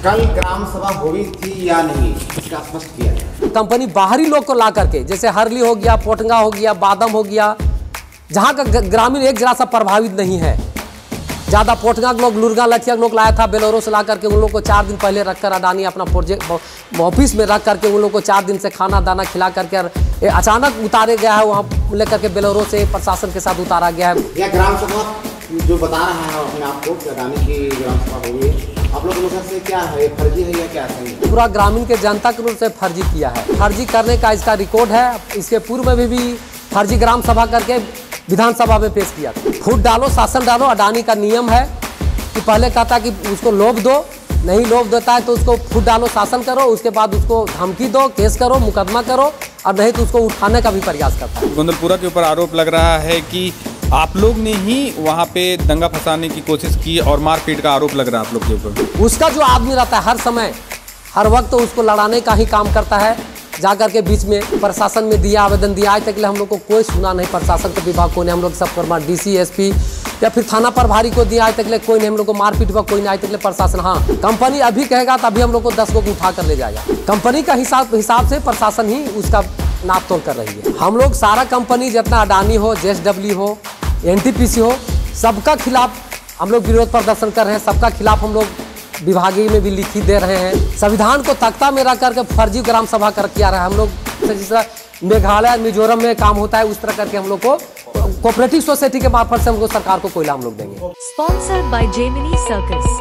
कल ग्राम सभा हुई थी या नहीं, इसका स्पष्ट किया है। कंपनी बाहरी लोग को ला करके, जैसे हरली हो गया, पोटंगा हो गया, बादम हो गया, जहाँ का ग्रामीण एक जरा सा प्रभावित नहीं है। ज़्यादा पोटंगा के लोग, लुरगा लठिया के लोग लाया था बेलोरो से ला करके, उन लोग को 4 दिन पहले रखकर अडानी अपना प्रोजेक्ट ऑफिस में रख करके उन लोग को 4 दिन से खाना दाना खिला करके अचानक उतारे गया है। वहाँ लेकर के बेलोरो से प्रशासन के साथ उतारा गया है। यह ग्राम सभा जो बता रहे हैं अपने आप को कि अडानी की ग्राम सभा हुई है, आप लोग के से क्या है, फर्जी है या क्या है? पूरा ग्रामीण के जनता के रूप से फर्जी किया है। फर्जी करने का इसका रिकॉर्ड है। इसके पूर्व में भी फर्जी ग्राम सभा करके विधानसभा में पेश किया था। फूट डालो, शासन डालो। अडानी का नियम है कि पहले कहता कि उसको लोभ दो, नहीं लोभ देता है तो उसको फूट डालो, शासन करो, उसके बाद उसको धमकी दो, केस करो, मुकदमा करो, और नहीं तो उसको उठाने का भी प्रयास करता है। गोंदलपुरा के ऊपर आरोप लग रहा है कि आप लोग ने ही वहाँ पे दंगा फंसाने की कोशिश की और मारपीट का आरोप लग रहा है आप लोग के ऊपर। उसका जो आदमी रहता है हर समय हर वक्त तो उसको लड़ाने का ही काम करता है। जाकर के बीच में प्रशासन में दिया, आवेदन दिया, आज तक हम लोग को कोई सुना नहीं। प्रशासन के विभाग को ने हम लोग सब फरमा डीसी एसपी या फिर थाना प्रभारी को दिया, आज तक कोई नहीं। हम लोग को मारपीट हुआ कोई नहीं आज तक। प्रशासन हाँ, कंपनी अभी कहेगा तभी हम लोग को 10 लोग उठा कर ले जाएगा। कंपनी का हिसाब से प्रशासन ही उसका नाप तोल कर रही है। हम लोग सारा कंपनी जितना अडानी हो, जेएसडब्ल्यू हो, एनटीपीसी हो, सबका खिलाफ हम लोग विरोध प्रदर्शन कर रहे हैं। सबका खिलाफ हम लोग विभागीय में भी लिखित दे रहे हैं। संविधान को तख्ता में रख करके फर्जी ग्राम सभा कर किया रहा है। हम लोग जिस तरह मेघालय मिजोरम में काम होता है उस तरह करके हम लोग को कोऑपरेटिव सोसाइटी के मार्फत से हमको सरकार को कोयला हम लोग देंगे। Sponsored by Gemini Circus.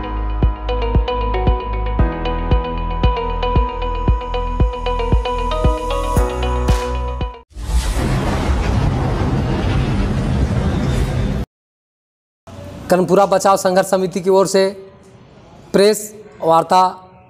कर्णपुरा बचाव संघर्ष समिति की ओर से प्रेस वार्ता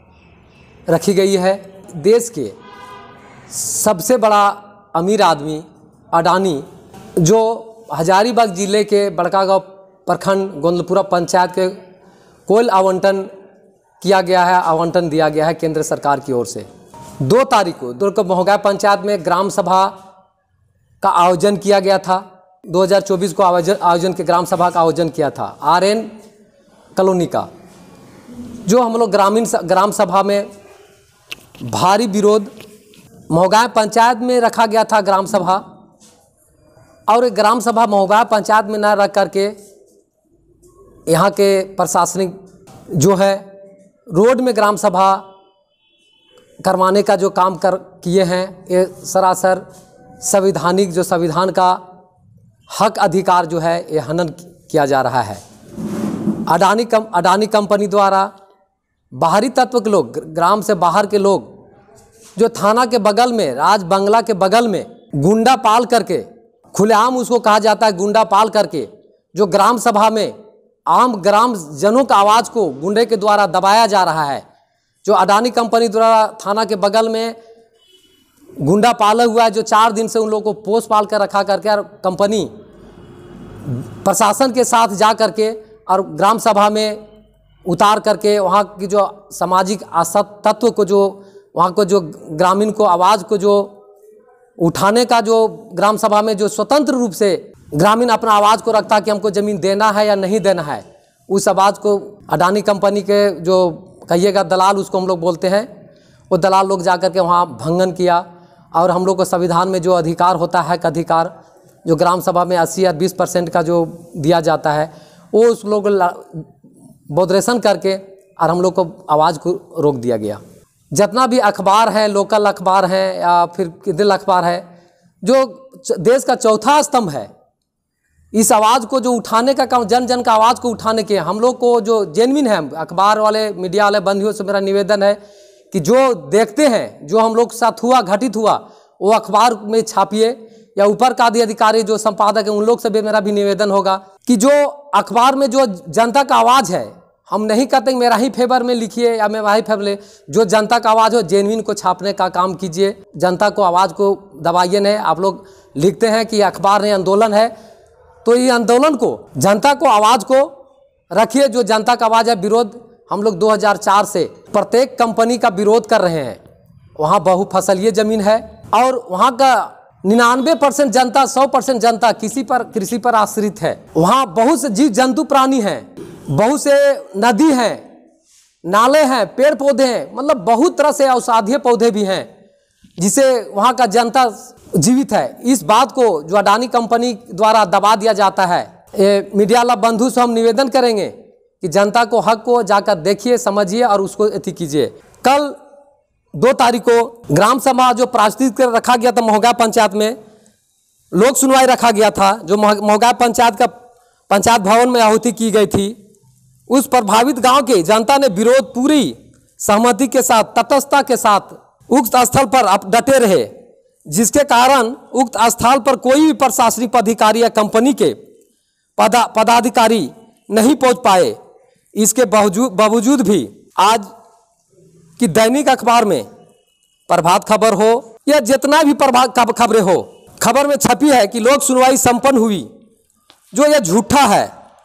रखी गई है। देश के सबसे बड़ा अमीर आदमी अडानी, जो हजारीबाग जिले के बड़कागांव प्रखंड गोंदलपुरा पंचायत के कोयल आवंटन किया गया है, आवंटन दिया गया है केंद्र सरकार की ओर से। 2 तारीख को दुर्ग महोगाय पंचायत में ग्राम सभा का आयोजन किया गया था। 2024 को आयोजन के ग्राम सभा का आयोजन किया था आरएन कॉलोनी का। जो हम लोग ग्राम सभा में भारी विरोध महोगाय पंचायत में रखा गया था ग्राम सभा, और एक ग्राम सभा महोगाय पंचायत में न रख करके यहाँ के प्रशासनिक जो है रोड में ग्राम सभा करवाने का जो काम किए हैं, ये सरासर संवैधानिक जो संविधान का हक अधिकार जो है ये हनन किया जा रहा है। अडानी कंपनी द्वारा बाहरी तत्व के लोग, ग्राम से बाहर के लोग, जो थाना के बगल में, राज बंगला के बगल में गुंडा पाल करके, खुलेआम उसको कहा जाता है गुंडा पाल करके, जो ग्राम सभा में आम ग्राम जनों का आवाज़ को गुंडे के द्वारा दबाया जा रहा है। जो अडानी कंपनी द्वारा थाना के बगल में गुंडा पाला हुआ है, जो 4 दिन से उन लोगों को पोस पाल कर रखा करके, और कंपनी प्रशासन के साथ जा करके और ग्राम सभा में उतार करके वहाँ की जो सामाजिक तत्व को, जो वहाँ को जो ग्रामीण को आवाज़ को जो उठाने का, जो ग्राम सभा में जो स्वतंत्र रूप से ग्रामीण अपना आवाज़ को रखता कि हमको ज़मीन देना है या नहीं देना है, उस आवाज़ को अडानी कंपनी के जो कहिएगा दलाल, उसको हम लोग बोलते हैं, वो दलाल लोग जा कर के वहाँ भंगन किया। और हम लोग को संविधान में जो अधिकार होता है, अधिकार जो ग्राम सभा में 80 या 20% का जो दिया जाता है, वो उस लोग बॉडरेशन करके और हम लोग को आवाज़ को रोक दिया गया। जितना भी अखबार है, लोकल अखबार है या फिर दिल अखबार है, जो देश का चौथा स्तंभ है, इस आवाज़ को जो उठाने का काम, जन जन का आवाज़ को उठाने के, हम लोग को जो जेन्युइन है, अखबार वाले मीडिया वाले बंधुओं से मेरा निवेदन है कि जो देखते हैं, जो हम लोग के साथ हुआ, घटित हुआ, वो अखबार में छापिए, या ऊपर का अधिकारी जो संपादक है उन लोग से भी मेरा भी निवेदन होगा कि जो अखबार में जो जनता का आवाज़ है, हम नहीं कहते मेरा ही फेवर में लिखिए या मैं वही फेवर ले, जो जनता का आवाज़ हो जेन्युइन को छापने का काम कीजिए। जनता को आवाज़ को दबाइए नहीं। आप लोग लिखते हैं कि अखबार ने आंदोलन है, तो ये आंदोलन को, जनता को आवाज़ को रखिए। जो जनता का आवाज़ है, विरोध हम लोग 2004 से प्रत्येक कंपनी का विरोध कर रहे हैं। वहाँ बहुफसलीय ज़मीन है और वहाँ का 99% जनता, 100% जनता कृषि पर आश्रित है। वहाँ बहुत से जीव जंतु प्राणी हैं, बहुत से नदी हैं, नाले हैं, पेड़ पौधे हैं, मतलब बहुत तरह से औषधीय पौधे भी हैं जिसे वहाँ का जनता जीवित है। इस बात को जो अडानी कंपनी द्वारा दबा दिया जाता है, मीडिया वाला बंधु से हम निवेदन करेंगे कि जनता को हक को जाकर देखिए, समझिए और उसको अति कीजिए। कल 2 तारीख को ग्राम सभा जो प्रास्ताविक कर रखा गया था महोगा पंचायत में, लोक सुनवाई रखा गया था, जो महोगा पंचायत का पंचायत भवन में आहुति की गई थी, उस प्रभावित गांव के जनता ने विरोध पूरी सहमति के साथ, तटस्थता के साथ उक्त स्थल पर अब डटे रहे, जिसके कारण उक्त स्थल पर कोई भी प्रशासनिक अधिकारी या कंपनी के पदाधिकारी नहीं पहुंच पाए। इसके बावजूद भी आज की दैनिक अखबार में, प्रभात खबर हो या जितना भी खबरें हो, खबर में छपी है कि लोक सुनवाई संपन्न हुई, जो यह झूठा है।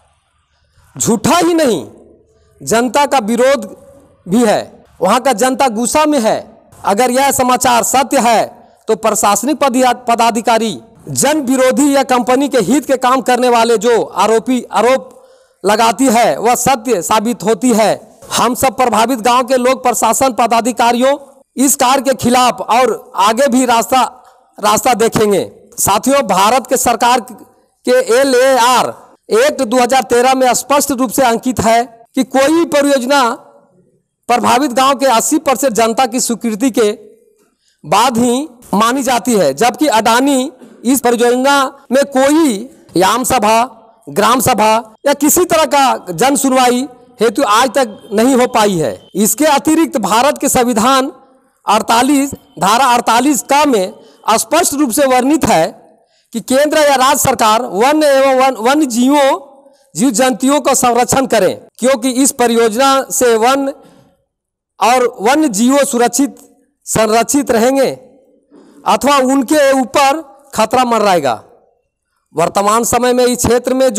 झूठा ही नहीं, जनता का विरोध भी है, वहाँ का जनता गुस्सा में है। अगर यह समाचार सत्य है तो प्रशासनिक पदाधिकारी जन विरोधी या कंपनी के हित के काम करने वाले जो आरोप लगाती है वह सत्य साबित होती है। हम सब प्रभावित गांव के लोग प्रशासन पदाधिकारियों इस कार्य के खिलाफ और आगे भी रास्ता देखेंगे। साथियों, भारत के सरकार के LAR एक्ट 2013 में स्पष्ट रूप से अंकित है कि कोई भी परियोजना प्रभावित गांव के 80% जनता की स्वीकृति के बाद ही मानी जाती है, जबकि अडानी इस परियोजना में कोई आम सभा, ग्राम सभा या किसी तरह का जन सुनवाई हेतु आज तक नहीं हो पाई है। इसके अतिरिक्त भारत के संविधान 48 धारा 48 का में स्पष्ट रूप से वर्णित है कि केंद्र या राज्य सरकार वन्य एवं वन्य जीव जंतुओं का संरक्षण करें, क्योंकि इस परियोजना से वन और वन्य जीवों संरक्षित रहेंगे अथवा उनके ऊपर खतरा मंडराएगा। वर्तमान समय में इस क्षेत्र में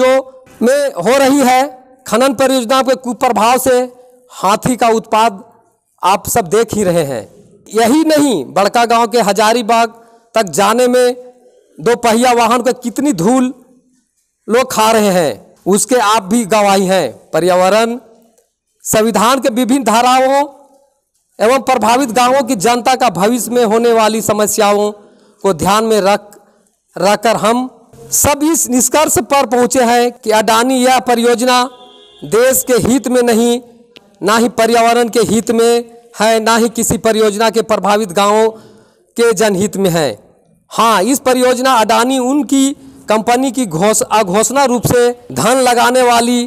हो रही है खनन परियोजना के कुप्रभाव से हाथी का उत्पाद आप सब देख ही रहे हैं। यही नहीं, बड़का गांव के हजारीबाग तक जाने में 2 पहिया वाहन को कितनी धूल लोग खा रहे हैं, उसके आप भी गवाही हैं। पर्यावरण, संविधान के विभिन्न धाराओं एवं प्रभावित गांवों की जनता का भविष्य में होने वाली समस्याओं को ध्यान में रखकर हम सब इस निष्कर्ष पर पहुंचे हैं कि अडानी यह परियोजना देश के हित में नहीं, ना ही पर्यावरण के हित में है, ना ही किसी परियोजना के प्रभावित गांवों के जनहित में है। हाँ, इस परियोजना अडानी उनकी कंपनी की अघोषणा रूप से धन लगाने वाली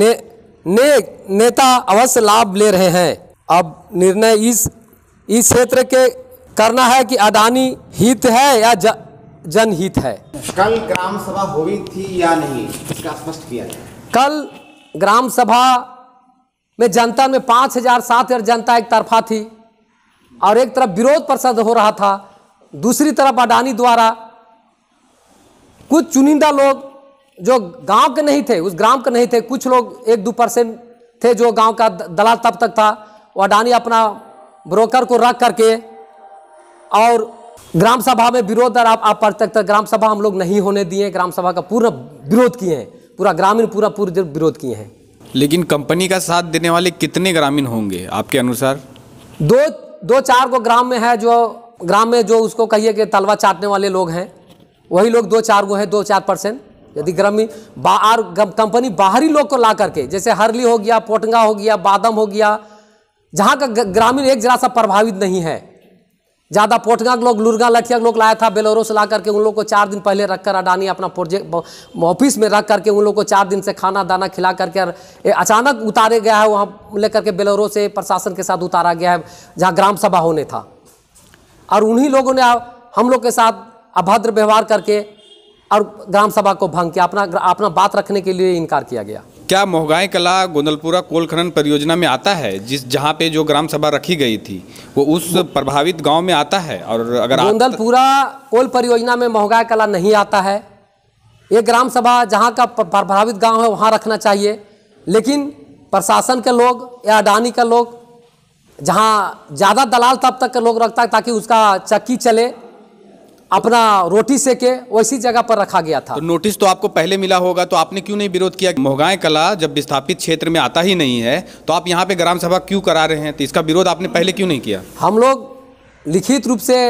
नेता अवश्य लाभ ले रहे हैं। अब निर्णय इस क्षेत्र के करना है कि अडानी हित है या जनहित है। कल ग्राम सभा हुई थी या नहीं, इसका स्पष्ट किया जाए। कल ग्राम सभा में जनता में 5,000-7,000 जनता एक तरफा थी और एक तरफ विरोध प्रदर्शन हो रहा था, दूसरी तरफ अडानी द्वारा कुछ चुनिंदा लोग जो गांव के नहीं थे, उस ग्राम के नहीं थे, कुछ लोग 1-2% थे जो गांव का दलाल तब तक था, वो अडानी अपना ब्रोकर को रख करके और ग्राम सभा में विरोध और आप तक ग्राम सभा हम लोग नहीं होने दिए, ग्राम सभा का पूरा विरोध किए हैं, पूरा ग्रामीण पूरा विरोध किए हैं। लेकिन कंपनी का साथ देने वाले कितने ग्रामीण होंगे आपके अनुसार? 2-4 को ग्राम में है, जो ग्राम में जो उसको कहिए कि तलवा चाटने वाले लोग हैं, वही लोग 2-4 को हैं, 2-4%। यदि ग्रामीण कंपनी बाहरी लोग को ला करके, जैसे हरली हो गया, पोटंगा हो गया, बादम हो गया, जहाँ का ग्रामीण एक जरा सा प्रभावित नहीं है, ज़्यादा पोटगा के लोग, लुरगा लठिया के लोग लाया था बेलोरो से ला करके, उन लोग को 4 दिन पहले रखकर अडानी अपना प्रोजेक्ट ऑफिस में रख करके उन लोग को 4 दिन से खाना दाना खिला करके अचानक उतारे गया है, वहाँ लेकर के बेलोरो से प्रशासन के साथ उतारा गया है जहाँ ग्राम सभा होने था। और उन्हीं लोगों ने हम लोग के साथ अभद्र व्यवहार करके और ग्राम सभा को भंग किया, अपना बात रखने के लिए इनकार किया गया। क्या मोहगाई कला गोंदलपुरा कोल खनन परियोजना में आता है, जहाँ पे जो ग्राम सभा रखी गई थी वो उस प्रभावित गांव में आता है? और अगर गोंदलपुरा कोल परियोजना में मोहगाई कला नहीं आता है, ये ग्राम सभा जहाँ का प्रभावित गांव है वहाँ रखना चाहिए, लेकिन प्रशासन के लोग या अडानी के लोग जहाँ ज़्यादा दलाल तब तक के लोग रखता है ताकि उसका चक्की चले, अपना रोटी सेके वैसी जगह पर रखा गया था। तो नोटिस तो आपको पहले मिला होगा, तो आपने क्यों नहीं विरोध किया? मोहगांव कला जब विस्थापित क्षेत्र में आता ही नहीं है तो आप यहाँ पे ग्राम सभा क्यों करा रहे हैं? तो इसका विरोध आपने पहले क्यों नहीं किया? हम लोग लिखित रूप से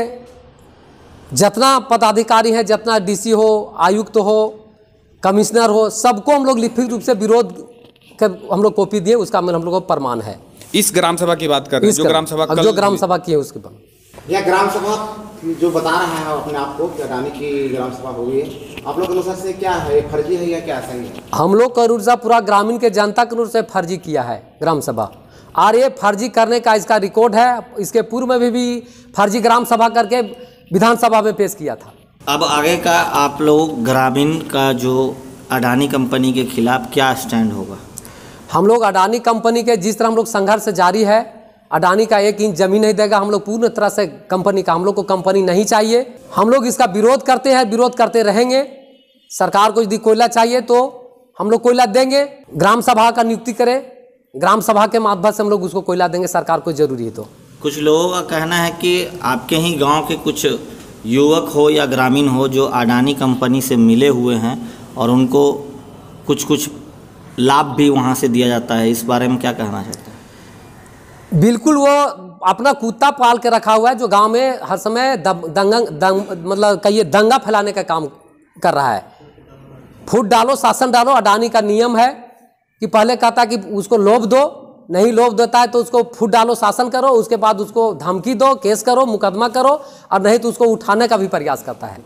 जितना पदाधिकारी हैं, जितना डीसी हो, आयुक्त हो, कमिश्नर हो, सबको हम लोग लिखित रूप से विरोध कर हम लोग कॉपी दिए, उसका हम लोग को प्रमाण है। इस ग्राम सभा की बात कर रहे हैं, जो ग्राम सभा की है उसके बाद यह ग्राम सभा जो बता रहा है अपने आप को कि अडानी की ग्राम सभा हो गई है, आप लोग के अनुसार से क्या है, फर्जी है या क्या सही है? हम लोग का रूल से पूरा ग्रामीण के जनता के रूल से फर्जी किया है ग्राम सभा, और ये फर्जी करने का इसका रिकॉर्ड है। इसके पूर्व में भी फर्जी ग्राम सभा करके विधानसभा में पेश किया था। अब आगे का आप लोग ग्रामीण का जो अडानी कंपनी के खिलाफ क्या स्टैंड होगा? हम लोग अडानी कंपनी के जिस तरह हम लोग संघर्ष जारी है, अडानी का 1 इंच जमीन नहीं देगा हम लोग पूर्ण तरह से कंपनी का, हम लोग को कंपनी नहीं चाहिए। हम लोग इसका विरोध करते हैं, विरोध करते रहेंगे। सरकार को यदि कोयला चाहिए तो हम लोग कोयला देंगे, ग्राम सभा का नियुक्ति करें, ग्राम सभा के माध्यम से हम लोग उसको कोयला देंगे, सरकार को जरूरी है। तो कुछ लोगों का कहना है कि आपके ही गांव के कुछ युवक हो या ग्रामीण हो जो अडानी कंपनी से मिले हुए हैं और उनको कुछ लाभ भी वहां से दिया जाता है, इस बारे में क्या कहना चाहते हैं? बिल्कुल, वो अपना कुत्ता पाल के रखा हुआ है जो गांव में हर समय मतलब कहिए दंगा फैलाने का काम कर रहा है। फूट डालो, शासन डालो, अडानी का नियम है कि पहले कहता कि उसको लोभ दो, नहीं लोभ देता है तो उसको फूट डालो, शासन करो, उसके बाद उसको धमकी दो, केस करो, मुकदमा करो, और नहीं तो उसको उठाने का भी प्रयास करता है।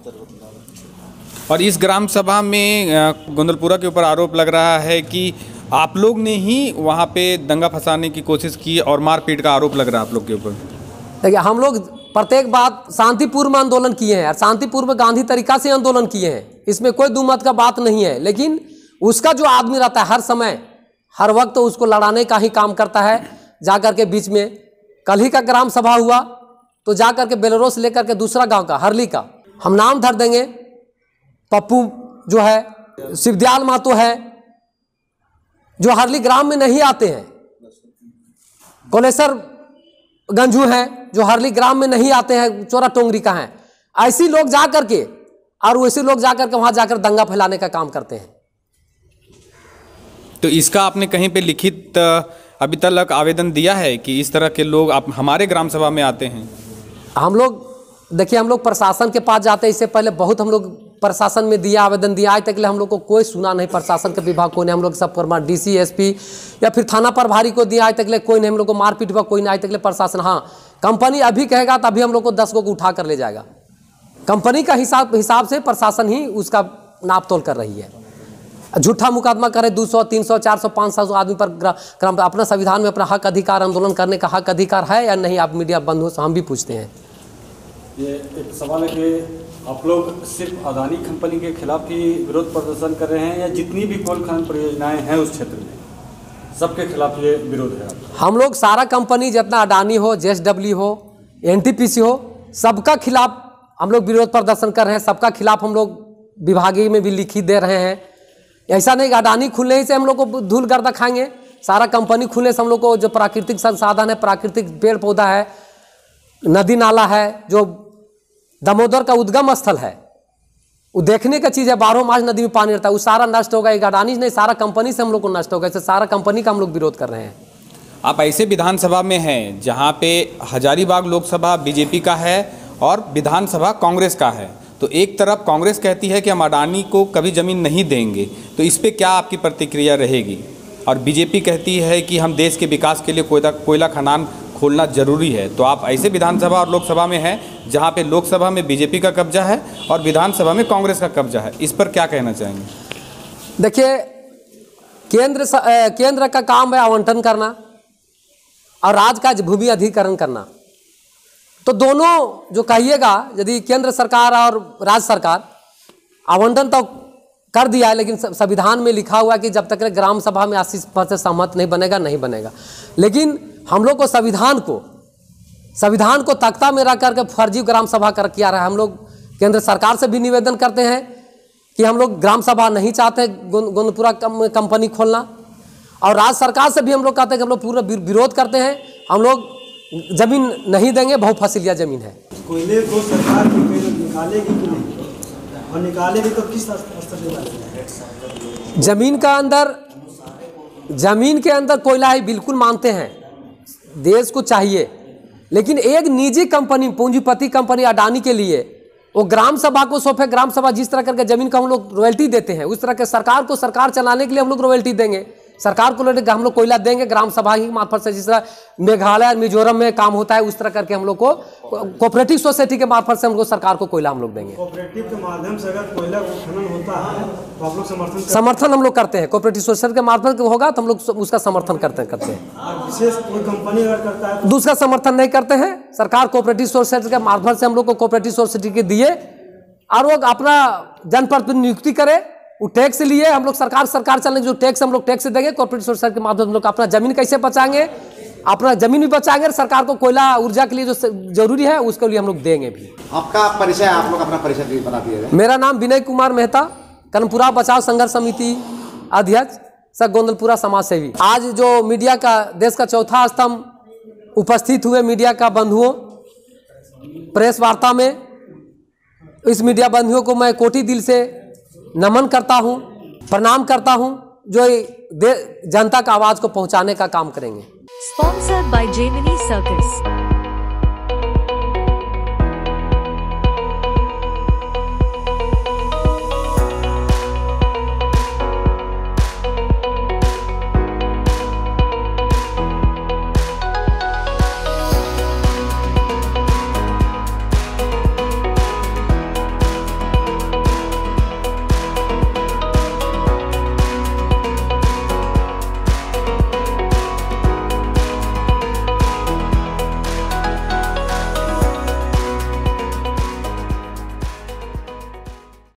और इस ग्राम सभा में गोंदलपुरा के ऊपर आरोप लग रहा है कि आप लोग ने ही वहाँ पे दंगा फंसाने की कोशिश की और मारपीट का आरोप लग रहा है आप लोग के ऊपर। देखिए, हम लोग प्रत्येक बात शांतिपूर्ण में आंदोलन किए हैं और शांतिपूर्ण में गांधी तरीका से आंदोलन किए हैं, इसमें कोई दुमत का बात नहीं है। लेकिन उसका जो आदमी रहता है हर समय हर वक्त तो उसको लड़ाने का ही काम करता है। जाकर के बीच में कल ही का ग्राम सभा हुआ तो जाकर के बेलरोस लेकर के दूसरा गांव का हरली का हम नाम धर देंगे, पप्पू जो है, शिवदयाल महतो है जो हरली ग्राम में नहीं आते हैं, कोलेसर गंजू हैं जो हरली ग्राम में नहीं आते हैं, चोरा टोंगरी का है। ऐसी लोग जाकर के और वैसे लोग जाकर के वहां जाकर दंगा फैलाने का काम करते हैं। तो इसका आपने कहीं पे लिखित अभी तक आवेदन दिया है कि इस तरह के लोग आप हमारे ग्राम सभा में आते हैं? हम लोग देखिए, हम लोग प्रशासन के पास जाते हैं, इससे पहले बहुत हम लोग प्रशासन में दिया, आवेदन दिया, आज तक हम लोग को कोई सुना नहीं। प्रशासन के विभाग को नहीं, हम लोग सब फरमा डीसी एसपी या फिर थाना प्रभारी को दिया, आज तक कोई नहीं। हम लोग को मारपीट हुआ कोई नहीं, आज तक प्रशासन। हाँ, कंपनी अभी कहेगा तभी हम लोग को 10 को उठा कर ले जाएगा। कंपनी का हिसाब से प्रशासन ही उसका नाप तोल कर रही है। झूठा मुकदमा करे 200 300 400 500 आदमी पर। अपना संविधान में अपना हक अधिकार, आंदोलन करने का हक अधिकार है या नहीं? आप मीडिया बंधुओं से हम भी पूछते हैं। ये एक सवाल है कि आप लोग सिर्फ अडानी कंपनी के खिलाफ ही विरोध प्रदर्शन कर रहे हैं या जितनी भी कोल खनन परियोजनाएं हैं उस क्षेत्र में सबके खिलाफ ये विरोध है? हम लोग सारा कंपनी जितना अडानी हो, JSW हो, NTPC हो, सबका खिलाफ हम लोग विरोध प्रदर्शन कर रहे हैं। सबका खिलाफ हम लोग विभागीय में भी लिखित दे रहे हैं। ऐसा नहीं कि अडानी खुलने ही से हम लोग को धूल गर्दा खाएंगे। सारा कंपनी खुलने से हम लोग को जो प्राकृतिक संसाधन है, प्राकृतिक पेड़ पौधा है, नदी नाला है, जो दामोदर का उद्गम स्थल है, वो देखने का चीज़ है। 12 मास नदी में पानी रहता है, वो सारा नष्ट होगा। एक अडानी नहीं, सारा कंपनी से हम लोग को नष्ट होगा। इससे सारा कंपनी का हम लोग विरोध कर रहे हैं। आप ऐसे विधानसभा में हैं जहाँ पे हजारीबाग लोकसभा बीजेपी का है और विधानसभा कांग्रेस का है, तो एक तरफ कांग्रेस कहती है कि हम अडानी को कभी ज़मीन नहीं देंगे, तो इस पर क्या आपकी प्रतिक्रिया रहेगी? और बीजेपी कहती है कि हम देश के विकास के लिए कोयला खदान खोलना जरूरी है। तो आप ऐसे विधानसभा और लोकसभा में हैं जहां पे लोकसभा में बीजेपी का कब्जा है और विधानसभा में कांग्रेस का कब्जा है, इस पर क्या कहना चाहेंगे? देखिए, केंद्र का काम है आवंटन करना और राज्य का भूमि अधिग्रहण करना। तो दोनों जो कहिएगा, यदि केंद्र सरकार और राज्य सरकार आवंटन तो कर दिया है, लेकिन संविधान में लिखा हुआ है कि जब तक ग्राम सभा में 80% सहमत नहीं बनेगा। लेकिन हम लोग को संविधान को तख्ता में रख करके फर्जी ग्राम सभा कर किया रहा है। हम लोग केंद्र सरकार से भी निवेदन करते हैं कि हम लोग ग्राम सभा नहीं चाहते गोंदपुरा कंपनी खोलना, और राज्य सरकार से भी हम लोग कहते हैं कि हम लोग पूरा विरोध करते हैं। हम लोग जमीन नहीं देंगे, बहुफसलिया जमीन है। कोयले को सरकार निकालेगी कि नहीं, और निकालेगी तो किस स्तर पे निकालेगी? जमीन के अंदर कोयला ही बिल्कुल मानते हैं, देश को चाहिए, लेकिन एक निजी कंपनी, पूंजीपति कंपनी अडानी के लिए वो ग्राम सभा को सौंपे। ग्राम सभा जिस तरह करके जमीन का हम लोग रॉयल्टी देते हैं, उस तरह के सरकार को सरकार चलाने के लिए हम लोग रॉयल्टी देंगे। सरकार को हम लोग कोयला देंगे ग्राम सभा ही मार्फत से, जिस तरह मेघालय मिजोरम में काम होता है, उस तरह करके हम लोग को कोऑपरेटिव सोसाइटी के मार्फत से हम लोग सरकार को कोयला हम लोग देंगे। कोऑपरेटिव के माध्यम से अगर कोयला उत्खनन होता है तो आप लोग समर्थन हम लोग करते हैं। कोऑपरेटिव सोसाइटी के मार्फत होगा तो हम लोग उसका समर्थन करते हैं। विशेष कोई कंपनी अगर करता है दूसरा समर्थन नहीं करते हैं। सरकार कोऑपरेटिव सोसाइटी के मार्फत से हम लोग को कोऑपरेटिव सोसाइटी के दिए और वो अपना जनप्रतिनिधि नियुक्ति करे, वो टैक्स लिए हम लोग सरकार चलने जो टैक्स हम लोग टैक्स देंगे। कॉर्पोरेट सोसाइटी के माध्यम से हम लोग अपना जमीन कैसे बचाएंगे, अपना जमीन भी बचाएंगे, सरकार को कोयला ऊर्जा के लिए जो जरूरी है उसके लिए हम लोग देंगे भी। आपका परिचय, आप लोग अपना परिचय बता दिए। मेरा नाम विनय कुमार मेहता, कर्मपुरा बचाव संघर्ष समिति अध्यक्ष, सर गोंदलपुरा समाज सेवी। आज जो मीडिया का देश का चौथा स्तंभ उपस्थित हुए मीडिया का बंधुओं, प्रेस वार्ता में, इस मीडिया बंधुओं को मैं कोटि दिल से नमन करता हूं, प्रणाम करता हूं, जो जनता का आवाज को पहुंचाने का काम करेंगे। Sponsored by Gemini Circus.